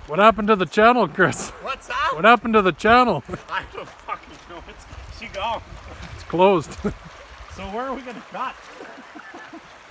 What happened to the channel, Chris? What's that? What happened to the channel? I don't fucking know. She gone. It's closed. So where are we gonna cut?